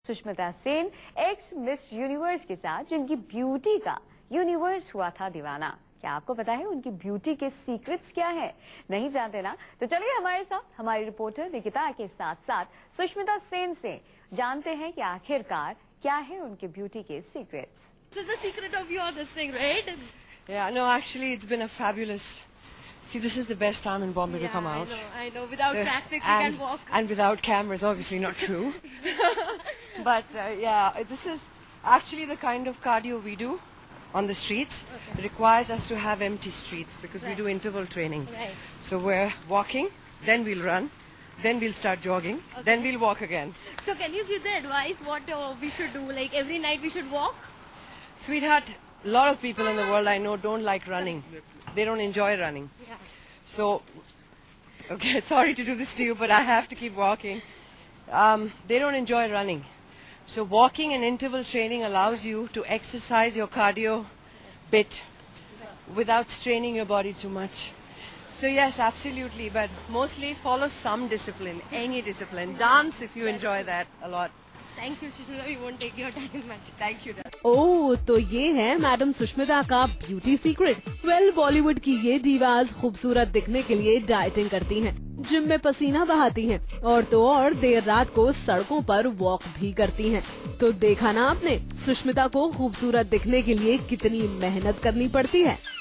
Sushmita Sen ex miss universe के साथ जिनकी ब्यूटी का यूनिवर्स हुआ था दीवाना। क्या आपको पता है उनकी ब्यूटी के सीक्रेट्स क्या है? नहीं जानते ना? तो चलिए हमारे साथ हमारी रिपोर्टर निकिता के साथ साथ सुष्मिता सेन से जानते हैं कि आखिरकार क्या है उनके ब्यूटी के secrets. So the secret of your this thing, right? Yeah, no, actually it's been a fabulous. See, this is the best time in Bombay to come out. I know. Without traffic, we can walk. And without cameras, obviously not true. But yeah, this is actually the kind of cardio we do on the streets. Okay. It requires us to have empty streets because we do interval training. Right. So we're walking, then we'll run, then we'll start jogging, then we'll walk again. So can you give the advice what we should do? Like every night we should walk? Sweetheart, a lot of people in the world I know don't like running. They don't enjoy running. Yeah. So, okay, sorry to do this to you, but I have to keep walking. They don't enjoy running. So walking and interval training allows you to exercise your cardio bit without straining your body too much. So yes, absolutely, but mostly follow some discipline, any discipline. Dance if you enjoy that a lot. Thank you, Sushmita. We won't take your time much. Thank you. Oh, तो ये है madam Sushmita का beauty secret. Well, Bollywood की ये डीवास खूबसूरत दिखने के लिए डाइटिंग करती हैं, जिम में पसीना बहाती हैं और तो और देर रात को सड़कों पर वॉक भी करती हैं। तो देखा ना आपने सुष्मिता को खूबसूरत दिखने के लिए कितनी मेहनत करनी पड़ती है।